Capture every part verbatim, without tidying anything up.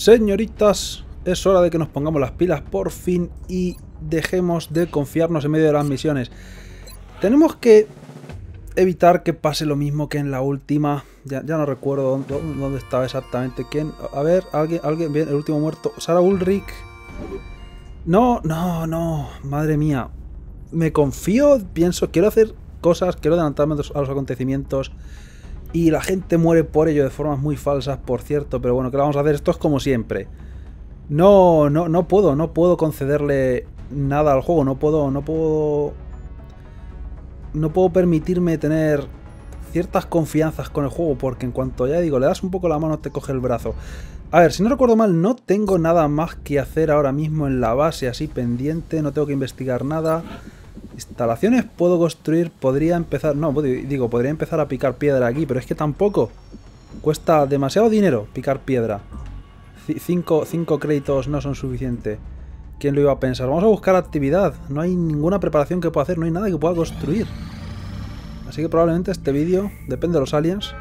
Señoritas, es hora de que nos pongamos las pilas por fin y dejemos de confiarnos en medio de las misiones. Tenemos que evitar que pase lo mismo que en la última. Ya, ya no recuerdo dónde, dónde estaba exactamente. ¿Quién? A ver, alguien, alguien, bien, el último muerto. Sarah Ulrich. No, no, no, madre mía. Me confío, pienso, quiero hacer cosas, quiero adelantarme a los, a los acontecimientos. Y la gente muere por ello de formas muy falsas, por cierto. Pero bueno, ¿qué le vamos a hacer? Esto es como siempre. No, no, no puedo, no puedo concederle nada al juego. No puedo, no puedo... No puedo permitirme tener ciertas confianzas con el juego. Porque en cuanto ya digo, le das un poco la mano, te coge el brazo. A ver, si no recuerdo mal, no tengo nada más que hacer ahora mismo en la base así pendiente. No tengo que investigar nada. Instalaciones puedo construir, podría empezar... No, digo, podría empezar a picar piedra aquí, pero es que tampoco. Cuesta demasiado dinero picar piedra. Cinco, cinco créditos no son suficientes. ¿Quién lo iba a pensar? Vamos a buscar actividad. No hay ninguna preparación que pueda hacer, no hay nada que pueda construir. Así que probablemente este vídeo, depende de los aliens,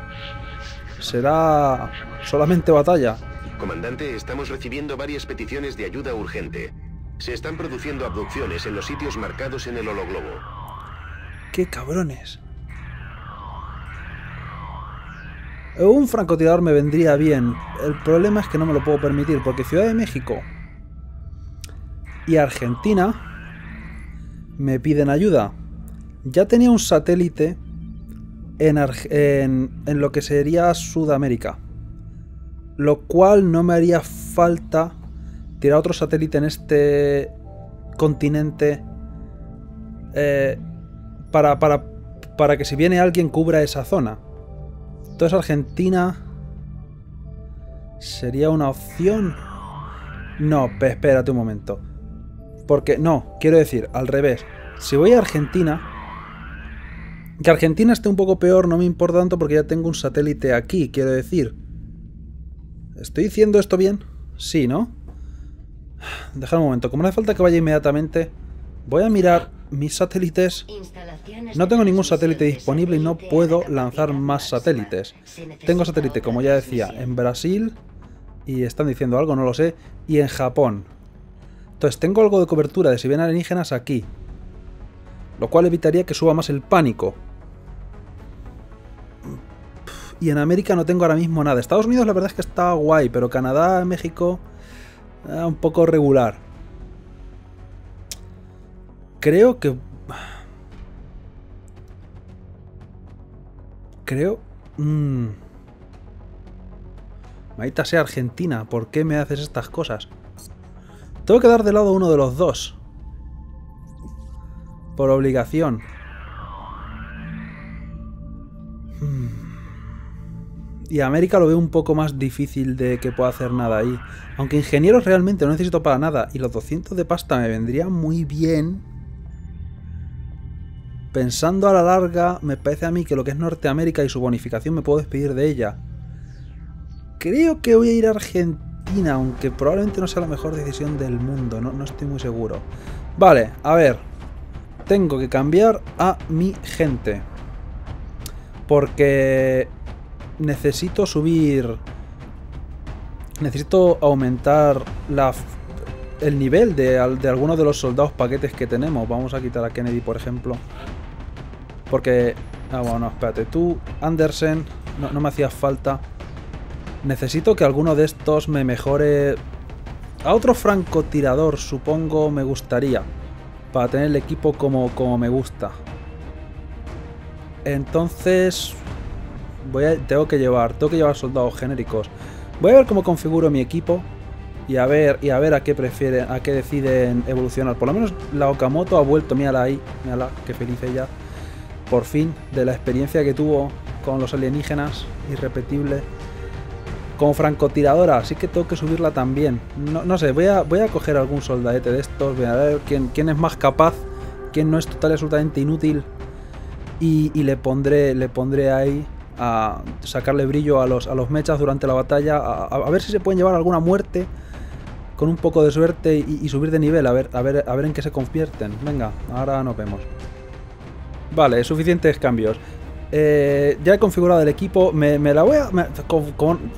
será solamente batalla. Comandante, estamos recibiendo varias peticiones de ayuda urgente. Se están produciendo abducciones en los sitios marcados en el hologlobo. ¡Qué cabrones! Un francotirador me vendría bien. El problema es que no me lo puedo permitir, porque Ciudad de México y Argentina me piden ayuda. Ya tenía un satélite en, en, en lo que sería Sudamérica, lo cual no me haría falta tirar otro satélite en este continente eh, para, para, para que si viene alguien cubra esa zona. Entonces Argentina sería una opción. No, espérate un momento. Porque, no, quiero decir, al revés. Si voy a Argentina, que Argentina esté un poco peor no me importa tanto porque ya tengo un satélite aquí, quiero decir. ¿Estoy diciendo esto bien? Sí, ¿no? Dejad un momento, como no hace falta que vaya inmediatamente, voy a mirar mis satélites. No tengo ningún satélite disponible y no puedo lanzar más satélites. Tengo satélite, como ya decía, en Brasil, y están diciendo algo, no lo sé, y en Japón. Entonces tengo algo de cobertura de si vienen alienígenas aquí, lo cual evitaría que suba más el pánico. Y en América no tengo ahora mismo nada. Estados Unidos la verdad es que está guay, pero Canadá, México, eh, un poco regular. Creo que... Creo... Mmm... Maldita sea Argentina, ¿por qué me haces estas cosas? Tengo que dar de lado uno de los dos. Por obligación. Hmm. Y América lo veo un poco más difícil de que pueda hacer nada ahí. Aunque ingenieros realmente no necesito para nada. Y los doscientos de pasta me vendrían muy bien. Pensando a la larga, me parece a mí que lo que es Norteamérica y su bonificación me puedo despedir de ella. Creo que voy a ir a Argentina, aunque probablemente no sea la mejor decisión del mundo. No, no estoy muy seguro. Vale, a ver. Tengo que cambiar a mi gente. Porque necesito subir... Necesito aumentar la, el nivel de, de algunos de los soldados paquetes que tenemos. Vamos a quitar a Kennedy, por ejemplo. Porque... Ah, bueno, no, espérate. Tú, Andersen, no, no me hacía falta. Necesito que alguno de estos me mejore... A otro francotirador, supongo, me gustaría. Para tener el equipo como, como me gusta. Entonces... Voy a, tengo que llevar... Tengo que llevar soldados genéricos. Voy a ver cómo configuro mi equipo. Y a ver, y a ver a qué prefieren, a qué deciden evolucionar. Por lo menos la Okamoto ha vuelto, mírala ahí. Mírala, qué feliz ella. Por fin, de la experiencia que tuvo con los alienígenas. Irrepetible. Como francotiradora, así que tengo que subirla también. No, no sé, voy a, voy a coger algún soldadete de estos. Voy a ver quién, quién es más capaz. Quién no es total y absolutamente inútil. Y, y le pondré le pondré ahí a sacarle brillo a los, a los mechas durante la batalla. A, a, a ver si se pueden llevar alguna muerte. Con un poco de suerte y, y subir de nivel. A ver, a, ver, a ver en qué se convierten. Venga, ahora nos vemos. Vale, suficientes cambios. Eh, ya he configurado el equipo. Me, me la voy a... Me, con, con,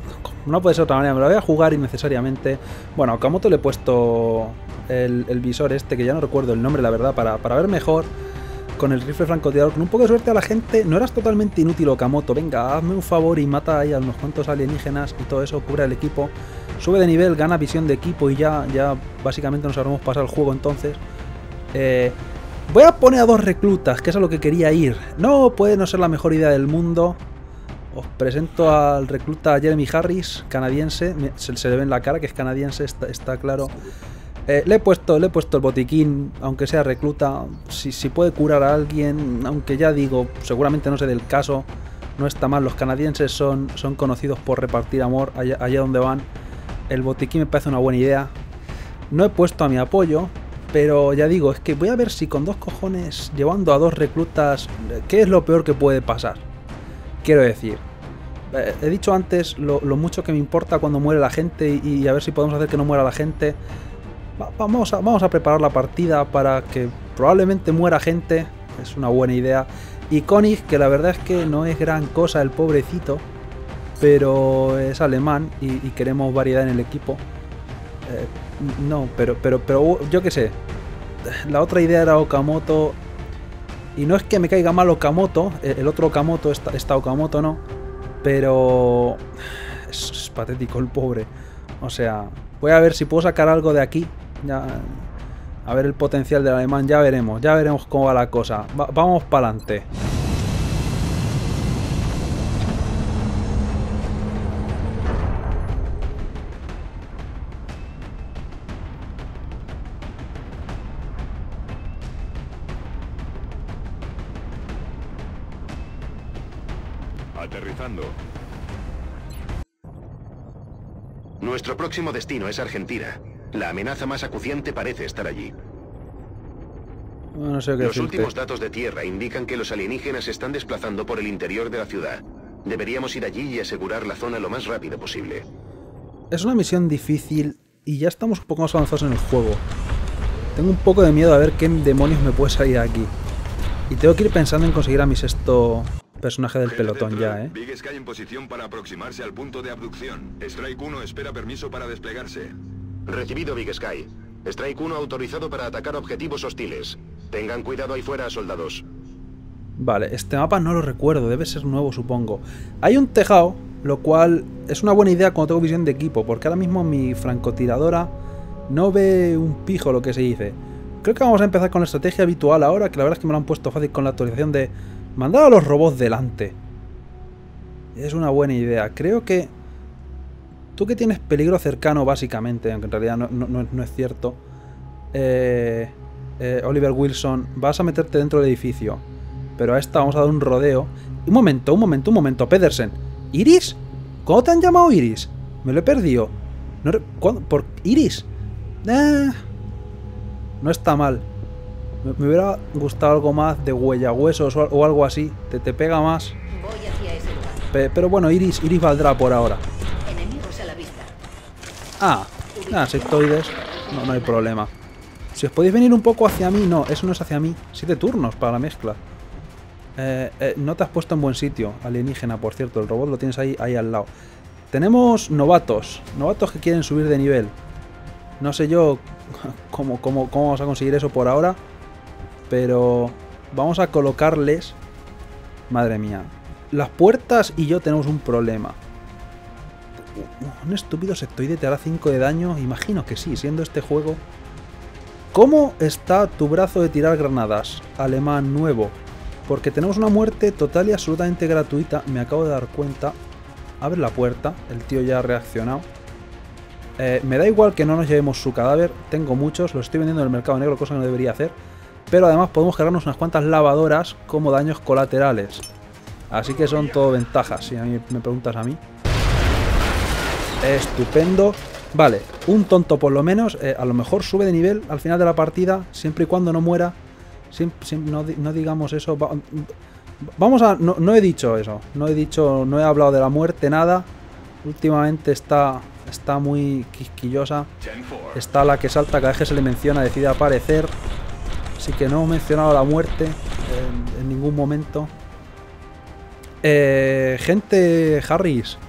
No puede ser de otra manera, me lo voy a jugar innecesariamente. Bueno, a Okamoto le he puesto el, el visor este, que ya no recuerdo el nombre, la verdad, para, para ver mejor con el rifle francotirador. Con un poco de suerte a la gente, no eras totalmente inútil Okamoto. Venga, hazme un favor y mata ahí a unos cuantos alienígenas y todo eso, cubre el equipo. Sube de nivel, gana visión de equipo y ya, ya básicamente nos habremos pasado el juego entonces. Eh, voy a poner a dos reclutas, que es a lo que quería ir. No puede no ser la mejor idea del mundo. Os presento al recluta Jeremy Harris, canadiense. Se, se le ve en la cara que es canadiense, está, está claro. Eh, le he puesto le he puesto el botiquín, aunque sea recluta. Si, si puede curar a alguien, aunque ya digo, seguramente no sé del caso. No está mal, los canadienses son, son conocidos por repartir amor allá, allá donde van. El botiquín me parece una buena idea. No he puesto a mi apoyo, pero ya digo, es que voy a ver si con dos cojones, llevando a dos reclutas, ¿qué es lo peor que puede pasar? Quiero decir, eh, he dicho antes lo, lo mucho que me importa cuando muere la gente y, y a ver si podemos hacer que no muera la gente. Va, vamos, a, vamos a preparar la partida para que probablemente muera gente, es una buena idea. Y Koenig, que la verdad es que no es gran cosa el pobrecito, pero es alemán y, y queremos variedad en el equipo. Eh, no, pero, pero, pero yo qué sé, la otra idea era Okamoto. Y no es que me caiga mal Okamoto, el otro Okamoto, esta, esta Okamoto no, pero es, es patético el pobre. O sea, voy a ver si puedo sacar algo de aquí, ya, a ver el potencial del alemán, ya veremos, ya veremos cómo va la cosa. Va, vamos para adelante. Aterrizando. Nuestro próximo destino es Argentina. La amenaza más acuciante parece estar allí. No sé qué Los decirte. últimos datos de tierra indican que los alienígenas se están desplazando por el interior de la ciudad. Deberíamos ir allí y asegurar la zona lo más rápido posible. Es una misión difícil y ya estamos un poco más avanzados en el juego. Tengo un poco de miedo a ver qué demonios me puede salir aquí. Y tengo que ir pensando en conseguir a mi sexto personaje del pelotón ya, ¿eh? Big Sky en posición para aproximarse al punto de abducción. Strike uno espera permiso para desplegarse. Recibido, Big Sky. Strike uno autorizado para atacar objetivos hostiles. Tengan cuidado ahí fuera, soldados. Vale, este mapa no lo recuerdo, debe ser nuevo supongo. Hay un tejado, lo cual es una buena idea cuando tengo visión de equipo, porque ahora mismo mi francotiradora no ve un pijo, lo que se dice. Creo que vamos a empezar con la estrategia habitual ahora, que la verdad es que me lo han puesto fácil con la actualización de mandar a los robots delante. Es una buena idea. Creo que tú que tienes peligro cercano básicamente, aunque en realidad no, no, no, no es cierto, eh, eh, Oliver Wilson, vas a meterte dentro del edificio. Pero a esta vamos a dar un rodeo. Un momento, un momento, un momento, Pedersen. ¿Iris? ¿Cómo te han llamado Iris? Me lo he perdido. No, ¿cuándo? ¿Por Iris? Eh, no está mal. Me, me hubiera gustado algo más de huella huesos o, o algo así. Te, te pega más. Voy hacia ese lugar. Pe, pero bueno, Iris, Iris valdrá por ahora. Enemigos a la vista. Ah, ah, sectoides. No, no hay problema. Si os podéis venir un poco hacia mí, no, eso no es hacia mí. Siete turnos para la mezcla. Eh, eh, no te has puesto en buen sitio, alienígena, por cierto. El robot lo tienes ahí, ahí al lado. Tenemos novatos. Novatos que quieren subir de nivel. No sé yo cómo, cómo, cómo vamos a conseguir eso por ahora. Pero vamos a colocarles... Madre mía. Las puertas y yo tenemos un problema. Un estúpido sectoide te hará cinco de daño. Imagino que sí, siendo este juego. ¿Cómo está tu brazo de tirar granadas? Alemán nuevo. Porque tenemos una muerte total y absolutamente gratuita. Me acabo de dar cuenta. Abre la puerta. El tío ya ha reaccionado. Eh, me da igual que no nos llevemos su cadáver. Tengo muchos. Los estoy vendiendo en el mercado negro, cosa que no debería hacer. Pero además podemos cargarnos unas cuantas lavadoras como daños colaterales. Así que son todo ventajas, si a mí me preguntas a mí. Estupendo. Vale, un tonto por lo menos. Eh, a lo mejor sube de nivel al final de la partida. Siempre y cuando no muera. Siempre, siempre, no, no digamos eso. Va, vamos a... No, no he dicho eso. No he dicho... No he hablado de la muerte, nada. Últimamente está... Está muy quisquillosa. Está la que salta cada vez que se le menciona. Decide aparecer. Así que no he mencionado la muerte en, en ningún momento. Eh, gente, Harris.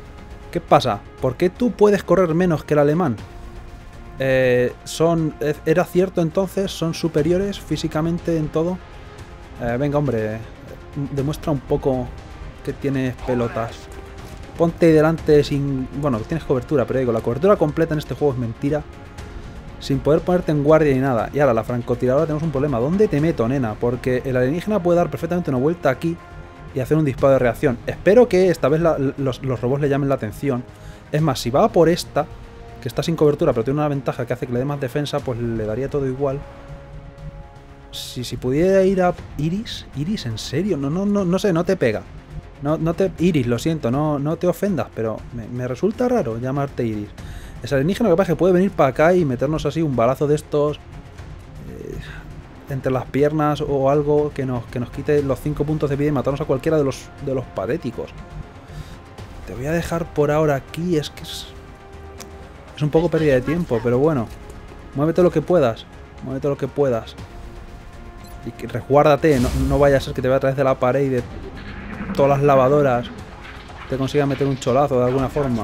¿Qué pasa? ¿Por qué tú puedes correr menos que el alemán? Eh, son, ¿Era cierto entonces? ¿Son superiores físicamente en todo? Eh, venga, hombre, demuestra un poco que tienes pelotas. Ponte delante sin... Bueno, tienes cobertura, pero digo, la cobertura completa en este juego es mentira. Sin poder ponerte en guardia ni nada. Y ahora, la francotiradora tenemos un problema. ¿Dónde te meto, nena? Porque el alienígena puede dar perfectamente una vuelta aquí y hacer un disparo de reacción. Espero que esta vez la, los, los robots le llamen la atención. Es más, si va por esta, que está sin cobertura, pero tiene una ventaja que hace que le dé más defensa, pues le daría todo igual. Si, si pudiera ir a... ¿Iris? ¿Iris? ¿En serio? No, no, no, no sé, no te pega. No, no te... Iris, lo siento, no, no te ofendas, pero me, me resulta raro llamarte Iris. Es alienígena, lo que pasa es que puede venir para acá y meternos así un balazo de estos eh, entre las piernas o algo que nos, que nos quite los cinco puntos de vida y matarnos a cualquiera de los, de los patéticos. Te voy a dejar por ahora aquí, es que es, es un poco pérdida de tiempo, pero bueno. Muévete lo que puedas, muévete lo que puedas. Y que resguárdate, no, no vaya a ser que te vaya a través de la pared y de todas las lavadoras te consiga meter un cholazo de alguna forma.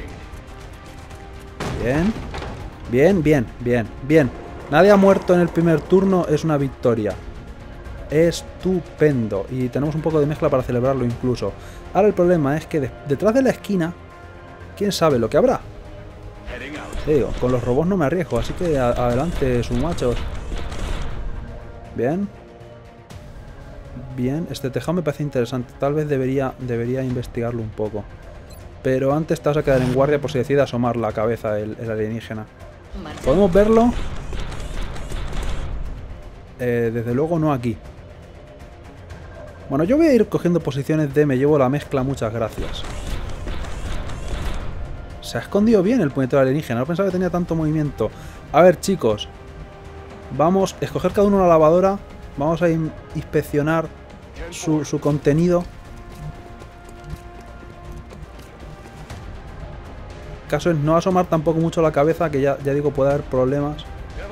Bien, bien, bien, bien, bien. Nadie ha muerto en el primer turno, es una victoria. Estupendo. Y tenemos un poco de mezcla para celebrarlo incluso. Ahora el problema es que de detrás de la esquina, quién sabe lo que habrá. Te digo, con los robots no me arriesgo, así que a adelante, sus machos. Bien. Bien, este tejado me parece interesante. Tal vez debería, debería investigarlo un poco. Pero antes te vas a quedar en guardia por si decide asomar la cabeza el, el alienígena. ¿Podemos verlo? Eh, desde luego no aquí. Bueno, yo voy a ir cogiendo posiciones de me llevo la mezcla, muchas gracias. Se ha escondido bien el puñetero alienígena. No pensaba que tenía tanto movimiento. A ver, chicos. Vamos a escoger cada uno una lavadora. Vamos a in inspeccionar su, su contenido. El caso es no asomar tampoco mucho la cabeza, que ya, ya digo, puede haber problemas.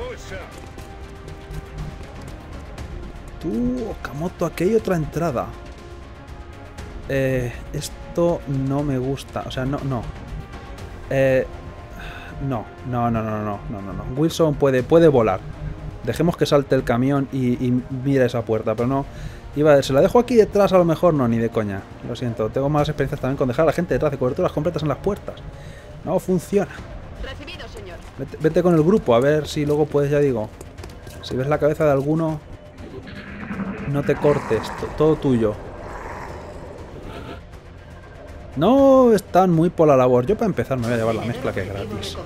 Tú, Okamoto, aquí hay otra entrada. Eh, esto no me gusta. O sea, no, no. Eh, no, no, no, no, no, no, no, no. Wilson puede, puede volar. Dejemos que salte el camión y, y mire esa puerta, pero no. Iba a ver, se la dejo aquí detrás, a lo mejor no, ni de coña. Lo siento, tengo malas experiencias también con dejar a la gente detrás de coberturas completas en las puertas. No funciona. Recibido, señor. Vete, vete con el grupo, a ver si luego puedes, ya digo. Si ves la cabeza de alguno, no te cortes, todo tuyo. No están muy por la labor. Yo para empezar me voy a llevar la mezcla, que es gratis.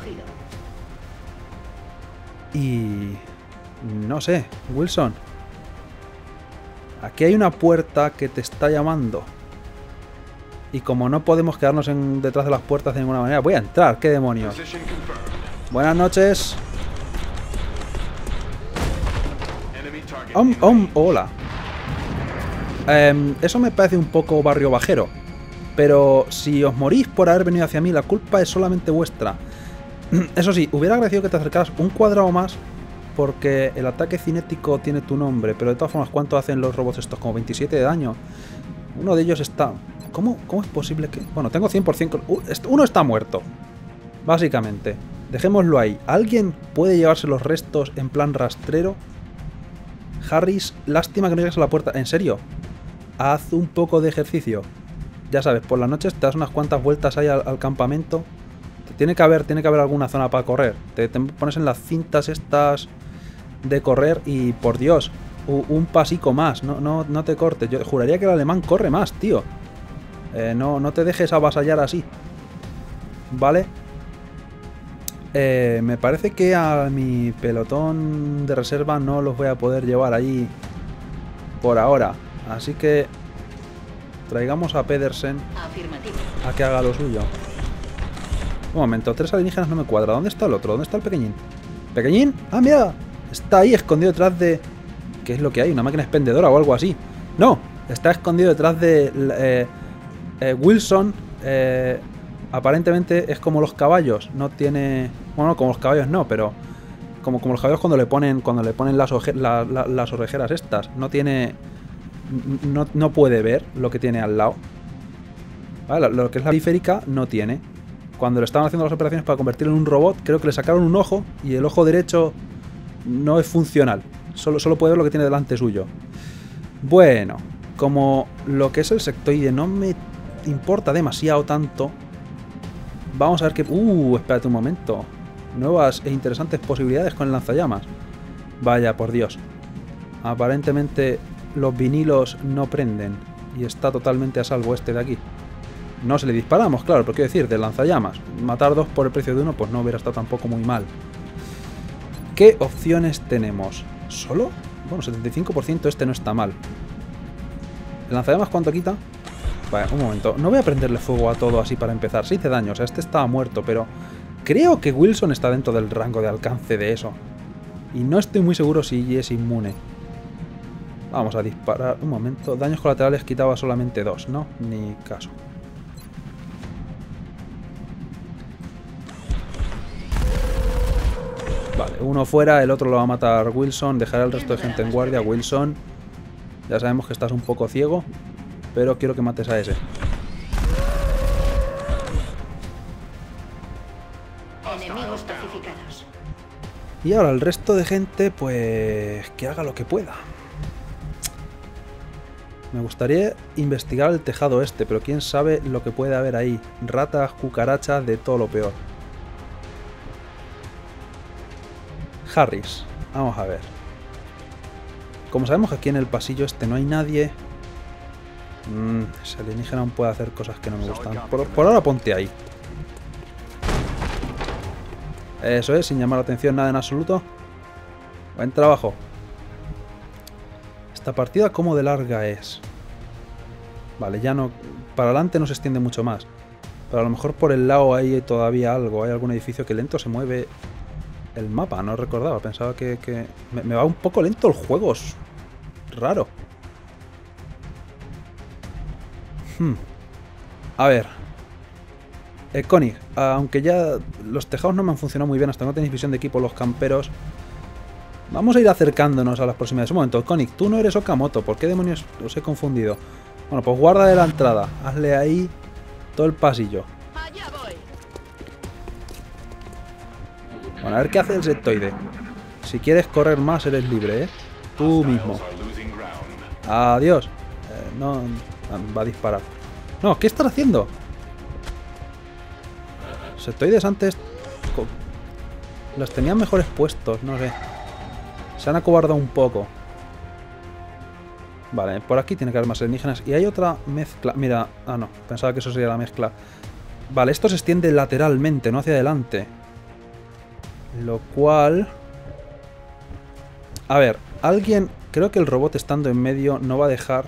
Y... no sé, Wilson. Aquí hay una puerta que te está llamando. Y como no podemos quedarnos en, detrás de las puertas de ninguna manera, voy a entrar. ¿Qué demonios? Buenas noches. Um, um, hola. Um, eso me parece un poco barrio bajero. Pero si os morís por haber venido hacia mí, la culpa es solamente vuestra. Eso sí, hubiera agradecido que te acercaras un cuadrado más, porque el ataque cinético tiene tu nombre. Pero de todas formas, ¿cuánto hacen los robots estos? Como veintisiete de daño. Uno de ellos está... ¿Cómo, cómo es posible que...? Bueno, tengo cien por cien... Uh, uno está muerto. Básicamente. Dejémoslo ahí. ¿Alguien puede llevarse los restos en plan rastrero? Harris, lástima que no llegues a la puerta. ¿En serio? Haz un poco de ejercicio. Ya sabes, por las noches te das unas cuantas vueltas ahí al, al campamento. Tiene que haber, tiene que haber alguna zona para correr. Te, te pones en las cintas estas de correr y, por Dios, un, un pasico más. No, no, no te cortes. Yo juraría que el alemán corre más, tío. Eh, no, no te dejes avasallar así. ¿Vale? Eh, me parece que a mi pelotón de reserva no los voy a poder llevar allí por ahora. Así que traigamos a Pedersen a que haga lo suyo. Un momento, tres alienígenas no me cuadra. ¿Dónde está el otro? ¿Dónde está el pequeñín? ¿Pequeñín? ¡Ah, mira! Está ahí escondido detrás de... ¿Qué es lo que hay? ¿Una máquina expendedora o algo así? ¡No! Está escondido detrás de... Eh, eh, Wilson... Eh, aparentemente es como los caballos. No tiene... Bueno, como los caballos no, pero... Como, como los caballos cuando le ponen cuando le ponen las, oje, la, la, las orejeras estas. No tiene... No, no puede ver lo que tiene al lado. Vale, lo que es la periférica no tiene. cuando le estaban haciendo las operaciones para convertirlo en un robot, creo que le sacaron un ojo y el ojo derecho no es funcional. Solo, solo puede ver lo que tiene delante suyo. Bueno, como lo que es el sectoide no me importa demasiado tanto, vamos a ver que... Uh, espérate un momento. Nuevas e interesantes posibilidades con el lanzallamas. Vaya, por Dios. Aparentemente los vinilos no prenden y está totalmente a salvo este de aquí. No se le disparamos, claro, pero quiero decir, de lanzallamas. Matar dos por el precio de uno, pues no hubiera estado tampoco muy mal. ¿Qué opciones tenemos? ¿Solo? Bueno, setenta y cinco por ciento este no está mal. ¿El lanzallamas cuánto quita? Vale, un momento. No voy a prenderle fuego a todo así para empezar. seis de daño, o sea, este estaba muerto, pero... creo que Wilson está dentro del rango de alcance de eso. Y no estoy muy seguro si es inmune. Vamos a disparar. Un momento. Daños colaterales quitaba solamente dos, ¿no? Ni caso. Vale, uno fuera, el otro lo va a matar Wilson. Dejará al resto de gente en guardia. Wilson, ya sabemos que estás un poco ciego, pero quiero que mates a ese. Enemigos pacificados. Y ahora el resto de gente, pues... que haga lo que pueda. Me gustaría investigar el tejado este, pero quién sabe lo que puede haber ahí. Ratas, cucarachas, de todo lo peor. Harris, vamos a ver. Como sabemos que aquí en el pasillo este no hay nadie. Mmm, ese alienígena aún puede hacer cosas que no me gustan. Por, por ahora ponte ahí. Eso es, sin llamar la atención nada en absoluto. Buen trabajo. Esta partida, ¿cómo de larga es? Vale, ya no... para adelante no se extiende mucho más. Pero a lo mejor por el lado hay todavía algo. Hay algún edificio que lento se mueve el mapa. No recordaba, pensaba que... que... Me, me va un poco lento el juego. Es raro. Hmm. A ver. Eh, Koenig, aunque ya los tejados no me han funcionado muy bien, hasta no tenéis visión de equipo los camperos, vamos a ir acercándonos a las proximidades. Un momento, Koenig, tú no eres Okamoto, ¿por qué demonios os he confundido? Bueno, pues guarda de la entrada, hazle ahí todo el pasillo. Allá voy. Bueno, a ver qué hace el sectoide. Si quieres correr más, eres libre, ¿eh? Tú mismo. Adiós. Eh, no, va a disparar. No, ¿qué estás haciendo? Sectoides antes los tenían mejores puestos, no sé. Se han acobardado un poco. Vale, por aquí tiene que haber más alienígenas. Y hay otra mezcla. Mira, ah no, pensaba que eso sería la mezcla. Vale, esto se extiende lateralmente, no hacia adelante. Lo cual... A ver, alguien... Creo que el robot estando en medio no va a dejar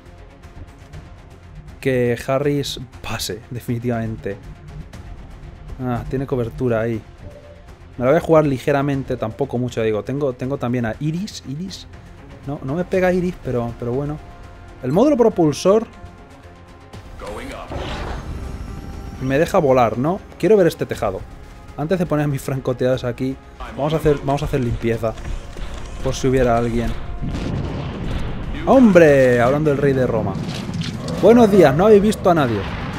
que Harris pase, definitivamente. Ah, tiene cobertura ahí. Me la voy a jugar ligeramente, tampoco mucho, digo. Tengo, tengo también a Iris. Iris. No, no me pega Iris, pero, pero bueno. El módulo propulsor me deja volar, ¿no? Quiero ver este tejado. Antes de poner mis francotiradores aquí, vamos a hacer, vamos a hacer limpieza. Por si hubiera alguien. ¡Hombre! Hablando del rey de Roma. Buenos días, no habéis visto a nadie.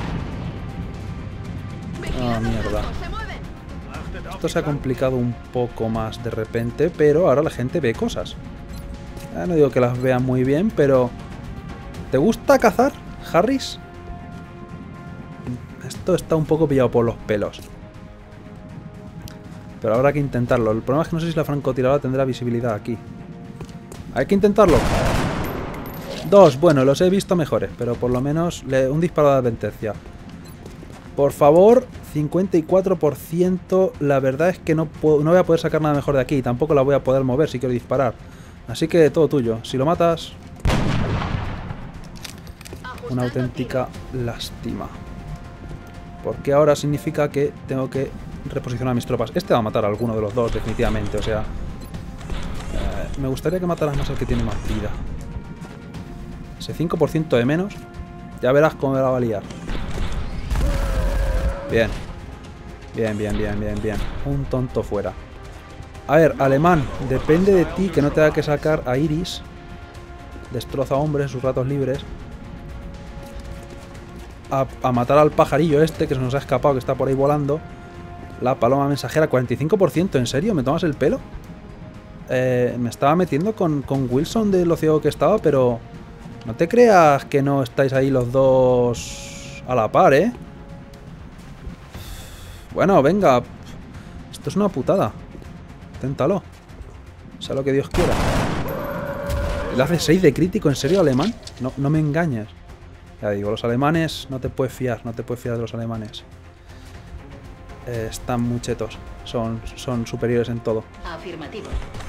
Ah, mierda. Esto se ha complicado un poco más de repente, pero ahora la gente ve cosas. Ya no digo que las vean muy bien, pero... ¿Te gusta cazar, Harris? Esto está un poco pillado por los pelos. Pero habrá que intentarlo. El problema es que no sé si la francotiradora tendrá visibilidad aquí. Hay que intentarlo. Dos, bueno, los he visto mejores, pero por lo menos le... un disparo de advertencia. Por favor, cincuenta y cuatro por ciento. La verdad es que no, puedo, no voy a poder sacar nada mejor de aquí. Tampoco la voy a poder mover si quiero disparar. Así que todo tuyo. Si lo matas... Una auténtica lástima. Porque ahora significa que tengo que reposicionar mis tropas. Este va a matar a alguno de los dos, definitivamente. O sea... Eh, me gustaría que mataras más al que tiene más vida. Ese cinco por ciento de menos. Ya verás cómo me la va a liar. Bien. Bien, bien, bien, bien, bien. Un tonto fuera. A ver, alemán. Depende de ti que no tenga que sacar a Iris. Destroza hombres en sus ratos libres. a, a matar al pajarillo este que se nos ha escapado, que está por ahí volando. La paloma mensajera, cuarenta y cinco por ciento, ¿en serio? ¿Me tomas el pelo? Eh, me estaba metiendo con, con Wilson de lo ciego que estaba, pero no te creas que no estáis ahí los dos a la par, ¿eh? Bueno, venga. Esto es una putada. Inténtalo. Sea lo que Dios quiera. ¿Le hace seis de crítico? ¿En serio, alemán? No, no me engañes. Ya digo, los alemanes no te puedes fiar. No te puedes fiar de los alemanes. Eh, están muy chetos. Son, son superiores en todo. Afirmativo.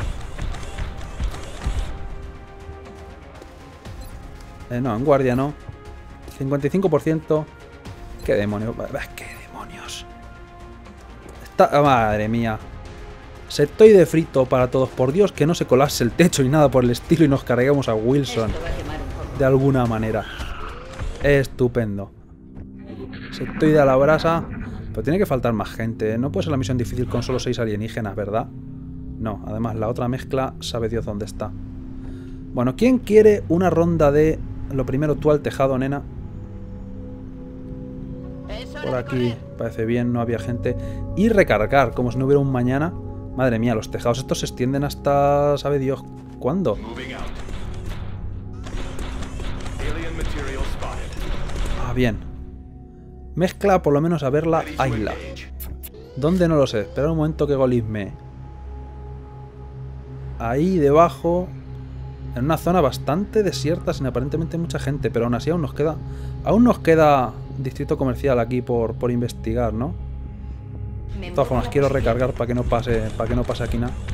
Eh, no, en guardia no. cincuenta y cinco por ciento. ¿Qué demonios? ¿Qué demonios? Está... Madre mía. Septoide frito para todos. Por Dios, que no se colase el techo ni nada por el estilo y nos carguemos a Wilson. De alguna manera. Estupendo. Septoide a la brasa. Pero tiene que faltar más gente. No puede ser la misión difícil con solo seis alienígenas, ¿verdad? No, además la otra mezcla sabe Dios dónde está. Bueno, ¿quién quiere una ronda de... Lo primero tú al tejado, nena? Por aquí parece bien, no había gente. Y recargar, como si no hubiera un mañana. Madre mía, los tejados estos se extienden hasta... ¿Sabe Dios cuándo? Ah, bien. Mezcla, por lo menos a verla, Ayla. ¿Dónde? No lo sé. Espera un momento que golisme. Ahí debajo... En una zona bastante desierta, sin aparentemente mucha gente. Pero aún así aún nos queda... Aún nos queda distrito comercial aquí por, por investigar, ¿no? De todas formas, quiero recargar para que no pase, para que no pase aquí nada.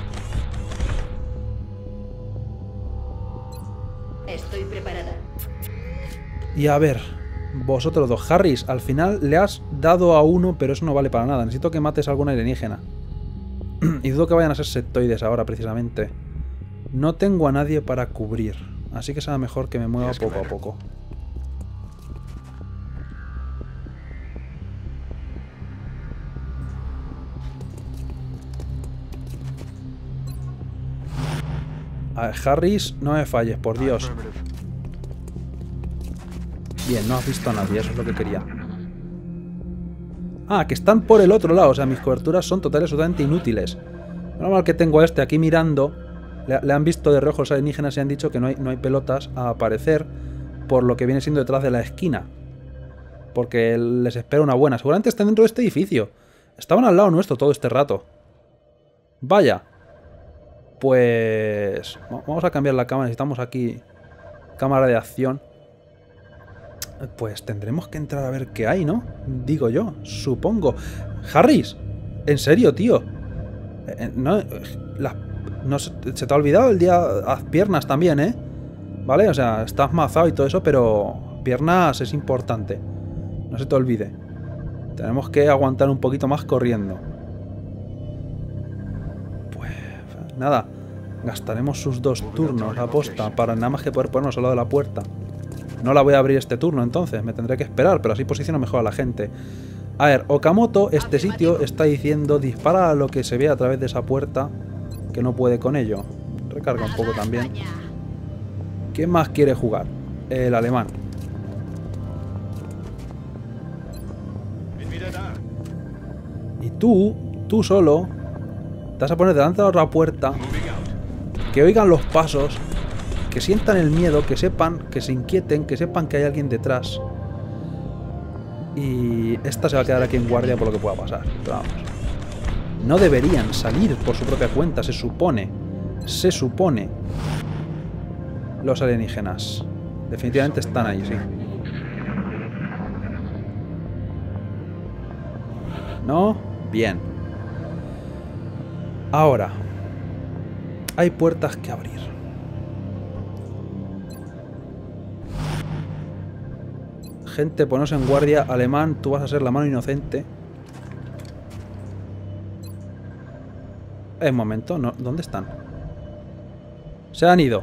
Estoy preparada. Y a ver, vosotros dos. Harris, al final le has dado a uno, pero eso no vale para nada. Necesito que mates a alguna alienígena. Y dudo que vayan a ser septoides ahora, precisamente. No tengo a nadie para cubrir. Así que será mejor que me mueva poco a poco. A ver, Harris, no me falles, por Dios. Bien, no has visto a nadie, eso es lo que quería. Ah, que están por el otro lado, o sea, mis coberturas son totales, absolutamente inútiles. Menos mal que tengo a este aquí mirando. Le, le han visto de reojo los alienígenas y han dicho que no hay, no hay pelotas a aparecer por lo que viene siendo detrás de la esquina. Porque les espera una buena. Seguramente están dentro de este edificio. Estaban al lado nuestro todo este rato. Vaya. Pues... Vamos a cambiar la cámara. Necesitamos aquí cámara de acción. Pues tendremos que entrar a ver qué hay, ¿no? Digo yo, supongo. Harris, ¿en serio, tío? No, la, no se, se te ha olvidado el día... Haz piernas también, ¿eh? ¿Vale? O sea, estás mazado y todo eso, pero piernas es importante. No se te olvide. Tenemos que aguantar un poquito más corriendo. Nada, gastaremos sus dos turnos a posta para nada más que poder ponernos al lado de la puerta. No la voy a abrir este turno entonces, me tendré que esperar, pero así posiciono mejor a la gente. A ver, Okamoto, este sitio está diciendo dispara a lo que se ve a través de esa puerta, que no puede con ello. Recarga un poco también. ¿Quién más quiere jugar? El alemán. Y tú, tú solo... Te vas a poner delante de la otra puerta, que oigan los pasos, que sientan el miedo, que sepan, que se inquieten, que sepan que hay alguien detrás. Y esta se va a quedar aquí en guardia por lo que pueda pasar. Pero vamos. No deberían salir por su propia cuenta, se supone. Se supone. Los alienígenas. Definitivamente están ahí, sí. ¿No? Bien. Ahora, hay puertas que abrir. Gente, ponos en guardia. Alemán, tú vas a ser la mano inocente. Eh, un momento, no, ¿dónde están? Se han ido.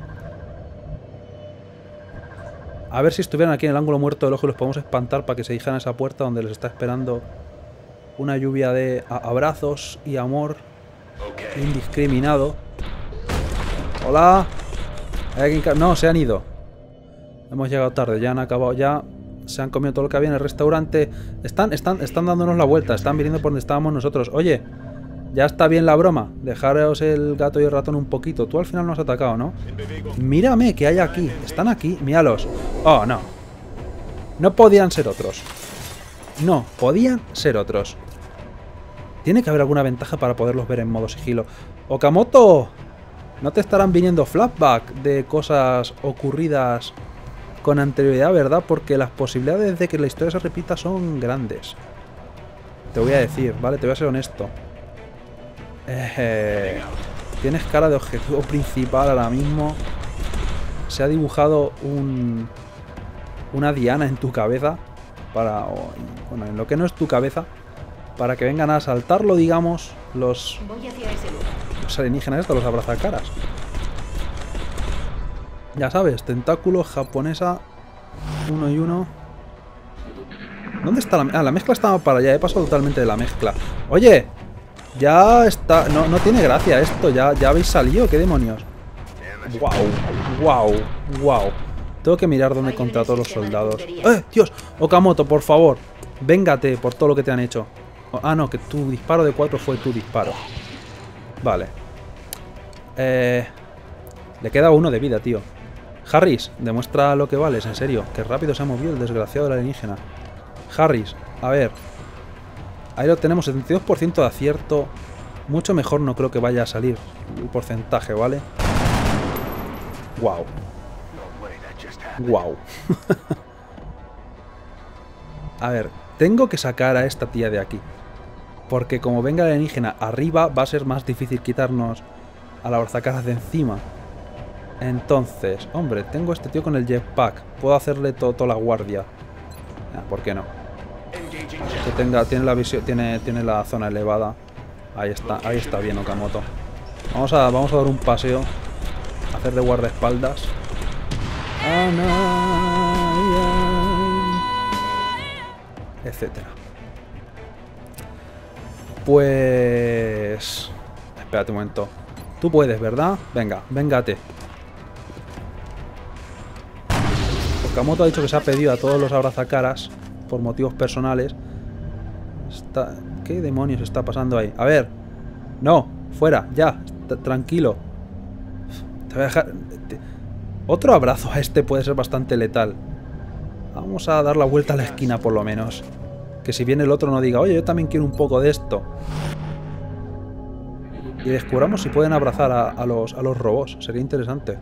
A ver si estuvieran aquí en el ángulo muerto del ojo y los podemos espantar para que se dirijan a esa puerta donde les está esperando una lluvia de abrazos y amor. Indiscriminado. Hola. ¿Hay alguien que... No, se han ido. Hemos llegado tarde, ya han acabado ya. Se han comido todo lo que había en el restaurante. Están, están, están dándonos la vuelta. Están viniendo por donde estábamos nosotros. Oye, ya está bien la broma. Dejaros el gato y el ratón un poquito. Tú al final no has atacado, ¿no? Mírame, que hay aquí. Están aquí. Míralos. Oh, no. No podían ser otros. No, podían ser otros. Tiene que haber alguna ventaja para poderlos ver en modo sigilo. Okamoto, no te estarán viniendo flashback de cosas ocurridas con anterioridad, ¿verdad? Porque las posibilidades de que la historia se repita son grandes. Te voy a decir, ¿vale? Te voy a ser honesto. Eh, tienes cara de objetivo principal ahora mismo. Se ha dibujado un, una diana en tu cabeza. Para, o, bueno, en lo que no es tu cabeza. Para que vengan a asaltarlo, digamos, los, Voy hacia ese lugar. los alienígenas estos, los abrazacaras. Ya sabes, tentáculos, japonesa, uno y uno. ¿Dónde está la, ah, la mezcla? Estaba para allá, he pasado totalmente de la mezcla. Oye, ya está, no, no tiene gracia esto, ya, ya habéis salido, ¿qué demonios? Wow, wow, wow. Tengo que mirar dónde contra todos los soldados. ¡Eh, Dios! Okamoto, por favor, véngate por todo lo que te han hecho. Ah, no, que tu disparo de cuatro fue tu disparo. Vale. Eh, le queda uno de vida, tío. Harris, demuestra lo que vales, en serio. Qué rápido se ha movido el desgraciado del alienígena. Harris, a ver. Ahí lo tenemos, setenta y dos por ciento de acierto. Mucho mejor no creo que vaya a salir el porcentaje, ¿vale? Wow. Wow. A ver, tengo que sacar a esta tía de aquí. Porque como venga el alienígena arriba, va a ser más difícil quitarnos a la abrazacaras de encima. Entonces, hombre, tengo a este tío con el jetpack. Puedo hacerle to toda la guardia. Ah, ¿por qué no? Que tenga, tiene la visión, tiene, tiene la zona elevada. Ahí está, ahí está bien Okamoto. Vamos a, vamos a dar un paseo. Hacer de guardaespaldas. Etcétera. Pues... Espérate un momento. Tú puedes, ¿verdad? Venga, véngate. Okamoto ha dicho que se ha pedido a todos los abrazacaras por motivos personales. Está... ¿Qué demonios está pasando ahí? A ver. No, fuera, ya. T- tranquilo. Te voy a dejar... Te... Otro abrazo a este puede ser bastante letal. Vamos a dar la vuelta a la esquina por lo menos. Que si viene el otro no diga, oye, yo también quiero un poco de esto. Y descubramos si pueden abrazar a, a, los, a los robots. Sería interesante.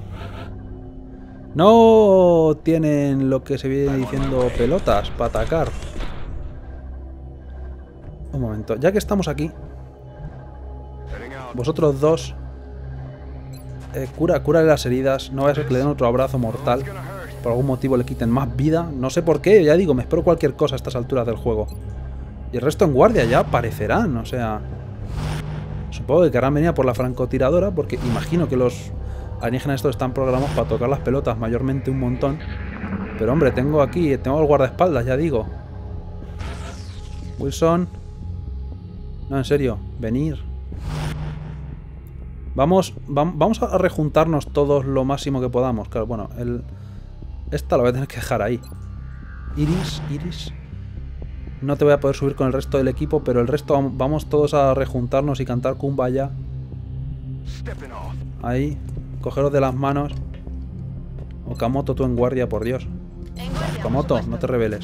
No tienen lo que se viene diciendo pelotas para atacar. Un momento. Ya que estamos aquí, vosotros dos, eh, cura, cura las heridas. No vaya a ser que le den otro abrazo mortal. Por algún motivo le quiten más vida. No sé por qué. Ya digo, me espero cualquier cosa a estas alturas del juego. Y el resto en guardia ya aparecerán. O sea... Supongo que querrán venir a por la francotiradora, porque imagino que los alienígenas estos están programados para tocar las pelotas mayormente un montón. Pero hombre, tengo aquí, tengo el guardaespaldas, ya digo. Wilson. No, en serio, venir. Vamos, va, vamos a rejuntarnos todos lo máximo que podamos. Claro, bueno, el, esta la voy a tener que dejar ahí. Iris, Iris. No te voy a poder subir con el resto del equipo, pero el resto vamos todos a rejuntarnos y cantar Kumbaya. Ahí, cogeros de las manos. Okamoto, tú en guardia, por Dios. Okamoto, no te rebeles.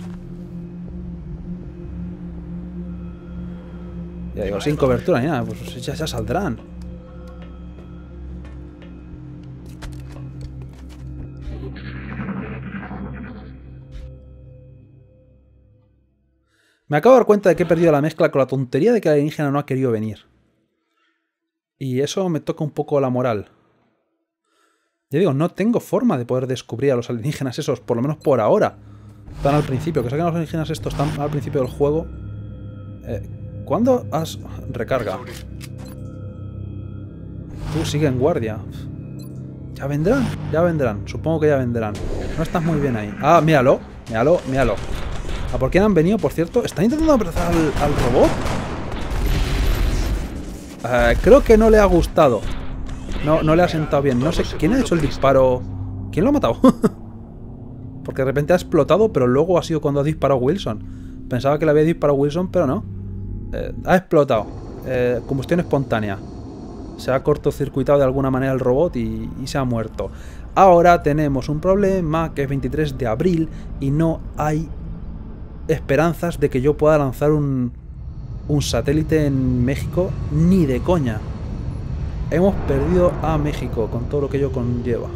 Ya digo, sin cobertura ni nada, pues ya, ya saldrán. Me acabo de dar cuenta de que he perdido la mezcla con la tontería de que el alienígena no ha querido venir. Y eso me toca un poco la moral. Ya digo, no tengo forma de poder descubrir a los alienígenas esos, por lo menos por ahora. Están al principio, que saquen los alienígenas estos están al principio del juego. Eh, ¿Cuándo has...? Recarga. Tú sigue en guardia. Ya vendrán, ya vendrán. Supongo que ya vendrán. No estás muy bien ahí. Ah, míralo, míralo, míralo. ¿A por quién han venido, por cierto? ¿Están intentando abrazar al, al robot? Uh, creo que no le ha gustado. No, no le ha sentado bien. No sé, ¿quién ha hecho el disparo? ¿Quién lo ha matado? Porque de repente ha explotado, pero luego ha sido cuando ha disparado Wilson. Pensaba que le había disparado Wilson, pero no. Eh, ha explotado. Eh, combustión espontánea. Se ha cortocircuitado de alguna manera el robot y, y se ha muerto. Ahora tenemos un problema, que es veintitrés de abril y no hay esperanzas de que yo pueda lanzar un, un satélite en México ni de coña. Hemos perdido a México con todo lo que ello conlleva.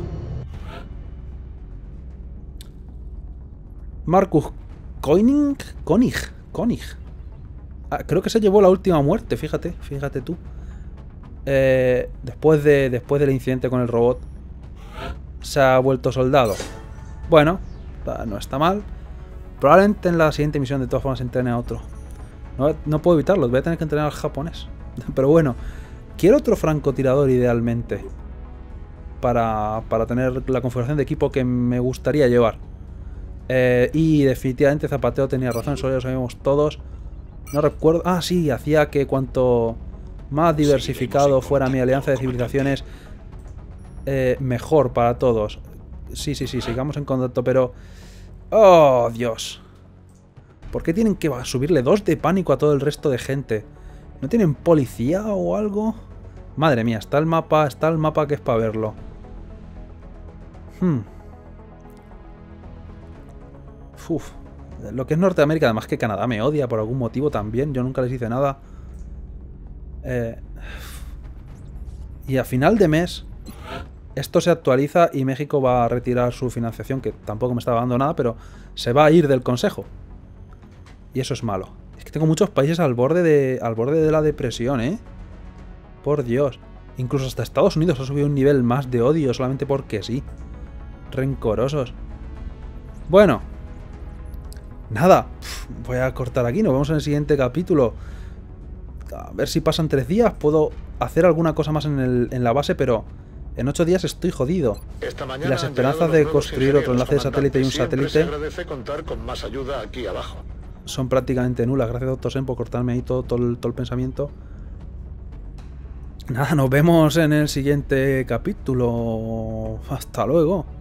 Marcus Koenig, Koenig, Koenig. Ah, creo que se llevó la última muerte, fíjate, fíjate tú. Eh, después de después del incidente con el robot, se ha vuelto soldado. Bueno, no está mal. Probablemente en la siguiente misión de todas formas entrene a otro. No, no puedo evitarlo, voy a tener que entrenar al japonés. Pero bueno, quiero otro francotirador idealmente. Para, para tener la configuración de equipo que me gustaría llevar. Eh, y definitivamente Zapateo tenía razón, eso ya lo sabemos todos. No recuerdo... Ah, sí, hacía que cuanto más diversificado fuera mi alianza de civilizaciones, eh, mejor para todos. Sí, sí, sí, sigamos en contacto, pero... ¡Oh, Dios! ¿Por qué tienen que subirle dos de pánico a todo el resto de gente? ¿No tienen policía o algo? Madre mía, está el mapa, está el mapa que es para verlo. Hmm. Uf. Lo que es Norteamérica, además que Canadá me odia por algún motivo también. Yo nunca les hice nada. Eh... Y a final de mes, esto se actualiza y México va a retirar su financiación, que tampoco me estaba dando nada, pero se va a ir del Consejo. Y eso es malo. Es que tengo muchos países al borde de, al borde de la depresión, ¿eh? Por Dios. Incluso hasta Estados Unidos ha subido un nivel más de odio solamente porque sí. Rencorosos. Bueno. Nada. Voy a cortar aquí. Nos vemos en el siguiente capítulo. A ver si pasan tres días. Puedo hacer alguna cosa más en, el, en la base, pero en ocho días estoy jodido. Esta mañana y las esperanzas de construir otro enlace de satélite y un satélite se agradece contar con más ayuda aquí abajo. Son prácticamente nulas. Gracias, doctor Sen, por cortarme ahí todo, todo, el, todo el pensamiento. Nada, nos vemos en el siguiente capítulo. Hasta luego.